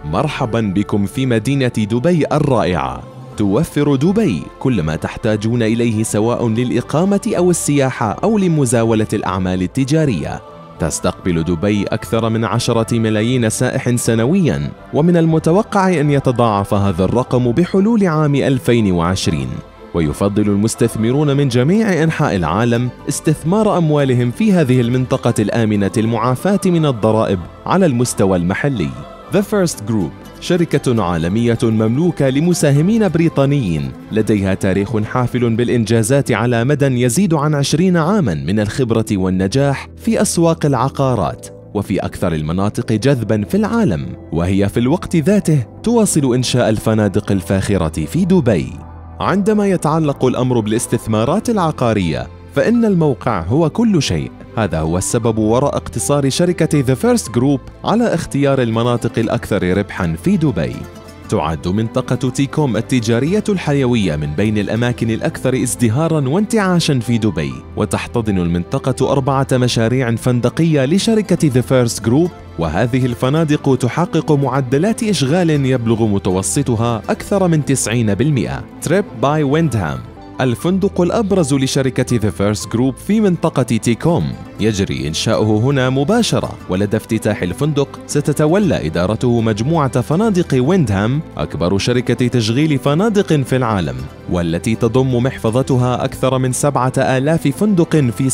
مرحبا بكم في مدينة دبي الرائعة. توفر دبي كل ما تحتاجون إليه سواء للإقامة أو السياحة أو لمزاولة الأعمال التجارية. تستقبل دبي أكثر من 10 ملايين سائح سنوياً، ومن المتوقع أن يتضاعف هذا الرقم بحلول عام 2020. ويفضل المستثمرون من جميع أنحاء العالم استثمار أموالهم في هذه المنطقة الآمنة المعافاة من الضرائب على المستوى المحلي. The First Group شركة عالمية مملوكة لمساهمين بريطانيين لديها تاريخ حافل بالإنجازات على مدى يزيد عن 20 عاماً من الخبرة والنجاح في أسواق العقارات وفي أكثر المناطق جذباً في العالم، وهي في الوقت ذاته تواصل إنشاء الفنادق الفاخرة في دبي. عندما يتعلق الأمر بالاستثمارات العقارية فإن الموقع هو كل شيء. هذا هو السبب وراء اقتصار شركة The First Group على اختيار المناطق الأكثر ربحاً في دبي. تعد منطقة تيكوم التجارية الحيوية من بين الأماكن الأكثر ازدهاراً وانتعاشاً في دبي، وتحتضن المنطقة 4 مشاريع فندقية لشركة The First Group، وهذه الفنادق تحقق معدلات إشغال يبلغ متوسطها أكثر من 90%. تريب باي ويندهام الفندق الأبرز لشركة The First Group في منطقة تيكوم يجري إنشاؤه هنا مباشرة، ولدى افتتاح الفندق ستتولى إدارته مجموعة فنادق ويندهام، أكبر شركة تشغيل فنادق في العالم، والتي تضم محفظتها أكثر من 7000 فندق في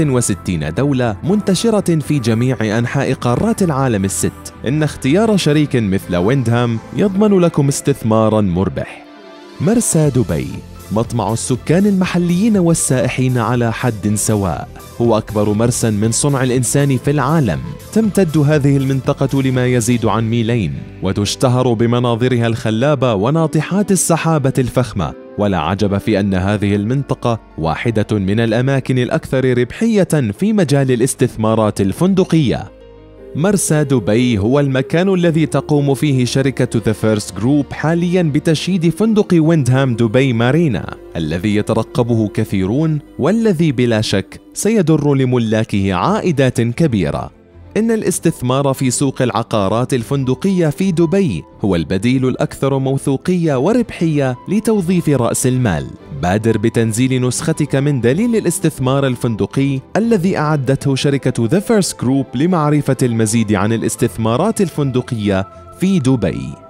66 دولة منتشرة في جميع أنحاء قارات العالم ال6. إن اختيار شريك مثل ويندهام يضمن لكم استثماراً مربح. مرسى دبي مطمع السكان المحليين والسائحين على حد سواء، هو أكبر مرسى من صنع الإنسان في العالم. تمتد هذه المنطقة لما يزيد عن ميلين، وتشتهر بمناظرها الخلابة وناطحات السحابة الفخمة، ولا عجب في أن هذه المنطقة واحدة من الأماكن الأكثر ربحية في مجال الاستثمارات الفندقية. مرسى دبي هو المكان الذي تقوم فيه شركة The First Group حالياً بتشييد فندق ويندهام دبي مارينا، الذي يترقبه كثيرون، والذي بلا شك سيدر لملاكه عائدات كبيرة. إن الاستثمار في سوق العقارات الفندقية في دبي هو البديل الأكثر موثوقية وربحية لتوظيف رأس المال. بادر بتنزيل نسختك من دليل الاستثمار الفندقي الذي أعدته شركة The First Group لمعرفة المزيد عن الاستثمارات الفندقية في دبي.